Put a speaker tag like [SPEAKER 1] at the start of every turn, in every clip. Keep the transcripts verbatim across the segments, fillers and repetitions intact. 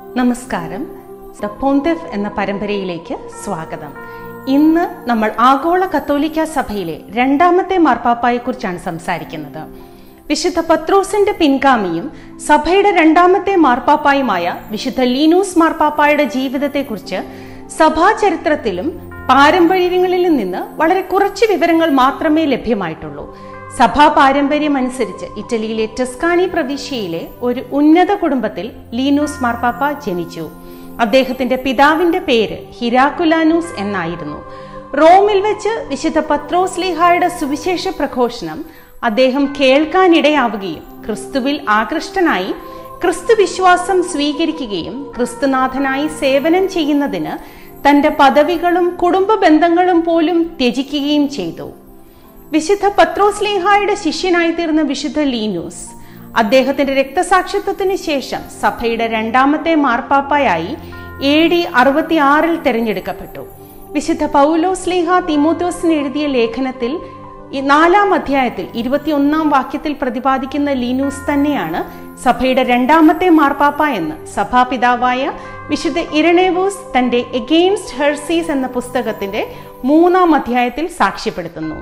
[SPEAKER 1] നമസ്കാരം. ദ പോന്തിഫ് എന്ന പരമ്പരയിലേക്ക് സ്വാഗതം. ഇന്ന് നമ്മൾ ആഗോള കത്തോലിക്ക സഭയിലെ രണ്ടാമത്തെ മാർപ്പാപ്പായെക്കുറിച്ചാണ് സംസാരിക്കുന്നത്. വിശുദ്ധ പത്രോസിന്റെ പിൻഗാമിയും സഭയുടെ രണ്ടാമത്തെ മാർപ്പാപ്പായുമായ വിശുദ്ധ ലീനൂസ് മാർപ്പാപ്പായുടെ ജീവിതത്തെക്കുറിച്ച് സഭാചരിത്രത്തിലും പാരമ്പര്യങ്ങളിലും നിന്ന് വളരെ കുറച്ച് വിവരങ്ങൾ മാത്രമേ ലഭ്യമായിട്ടുള്ളൂ. സഭാ പാരമ്പര്യം അനുസരിച്ച് ഇറ്റലിയിലെ ടസ്കാനി പ്രവിശ്യയിലെ ഒരു ഉന്നത കുടുംബത്തിൽ ലീനൂസ് മാർപ്പാപ്പ ജനിച്ചു. അദ്ദേഹത്തിന്റെ പിതാവിന്റെ പേര് ഹിരാക്കുലാനൂസ് എന്നായിരുന്നു. റോമിൽ വെച്ച് വിശുദ്ധ പത്രോസ് ലീഹായുടെ സുവിശേഷ പ്രഘോഷണം അദ്ദേഹം കേൾക്കാനിടയാവുകയും ക്രിസ്തുവിൽ ആകൃഷ്ടനായി ക്രിസ്തു വിശ്വാസം സ്വീകരിക്കുകയും ക്രിസ്തുനാഥനായി സേവനം ചെയ്യുന്നതിന് തന്റെ പദവികളും കുടുംബ ബന്ധങ്ങളും പോലും ത്യജിക്കുകയും ചെയ്തു. വിശുദ്ധ പത്രോസ് ലീഹായുടെ ശിഷ്യനായി തീർന്ന വിശുദ്ധ ലീനൂസ് അദ്ദേഹത്തിന്റെ രക്തസാക്ഷിത്വത്തിന് ശേഷം സഭയുടെ രണ്ടാമത്തെ മാർപ്പാപ്പായായി എ ഡി അറുപത്തി ആറിൽ തെരഞ്ഞെടുക്കപ്പെട്ടു. വിശുദ്ധ പൗലോസ് ലീഹ തിമോഥോസിന് എഴുതിയ ലേഖനത്തിൽ നാലാം അധ്യായത്തിൽ ഇരുപത്തിയൊന്നാം വാക്യത്തിൽ പ്രതിപാദിക്കുന്ന ലീനൂസ് തന്നെയാണ് സഭയുടെ രണ്ടാമത്തെ മാർപ്പാപ്പ എന്ന് സഭാപിതാവായ വിശുദ്ധ ഇരണേവൂസ് തന്റെ എഗെയിൻസ്റ്റ് ഹെർസീസ് എന്ന പുസ്തകത്തിന്റെ മൂന്നാം അധ്യായത്തിൽ സാക്ഷ്യപ്പെടുത്തുന്നു.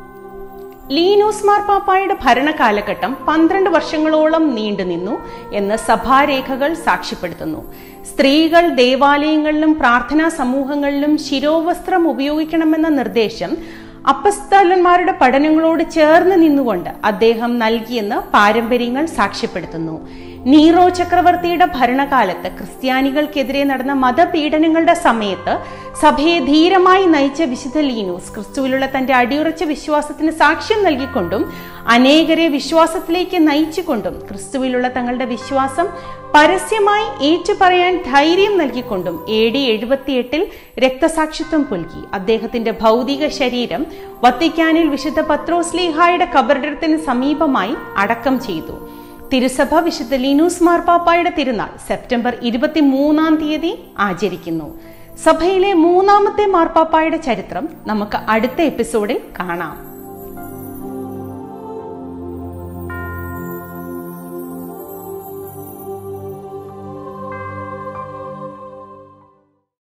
[SPEAKER 1] ലീനൂസ് മാർപ്പാപ്പായുടെ ഭരണകാലഘട്ടം പന്ത്രണ്ട് വർഷങ്ങളോളം നീണ്ടുനിന്നു എന്ന് സഭാരേഖകൾ സാക്ഷ്യപ്പെടുത്തുന്നു. സ്ത്രീകൾ ദേവാലയങ്ങളിലും പ്രാർത്ഥനാ സമൂഹങ്ങളിലും ശിരോവസ്ത്രം ഉപയോഗിക്കണമെന്ന നിർദ്ദേശം അപ്പസ്തോലന്മാരുടെ പഠനങ്ങളോട് ചേർന്ന് നിന്നുകൊണ്ട് അദ്ദേഹം നൽകിയെന്ന് പാരമ്പര്യങ്ങൾ സാക്ഷ്യപ്പെടുത്തുന്നു. നീറോ ചക്രവർത്തിയുടെ ഭരണകാലത്ത് ക്രിസ്ത്യാനികൾക്കെതിരെ നടന്ന മതപീഡനങ്ങളുടെ സമയത്ത് സഭയെ ധീരമായി നയിച്ച വിശുദ്ധ ലീനൂസ് ക്രിസ്തുവിലുള്ള തന്റെ അടിയുറച്ച വിശ്വാസത്തിന് സാക്ഷ്യം നൽകിക്കൊണ്ടും അനേകരെ വിശ്വാസത്തിലേക്ക് നയിച്ചുകൊണ്ടും ക്രിസ്തുവിലുള്ള തങ്ങളുടെ വിശ്വാസം പരസ്യമായി ഏറ്റുപറയാൻ ധൈര്യം നൽകിക്കൊണ്ടും എ ഡി എഴുപത്തിയെട്ടിൽ രക്തസാക്ഷിത്വം പുൽകി. അദ്ദേഹത്തിന്റെ ഭൗതിക ശരീരം വത്തിക്കാനിൽ വിശുദ്ധ പത്രോസ് ലീഹായുടെ ഖബറിടത്തിന് സമീപമായി അടക്കം ചെയ്തു. തിരുസഭ വിശുദ്ധ ലീനൂസ് മാർപ്പാപ്പായുടെ തിരുനാൾ സെപ്റ്റംബർ ഇരുപത്തി മൂന്നാം തീയതി ആചരിക്കുന്നു. സഭയിലെ മൂന്നാമത്തെ മാർപ്പാപ്പായുടെ ചരിത്രം നമുക്ക് അടുത്ത എപ്പിസോഡിൽ കാണാം.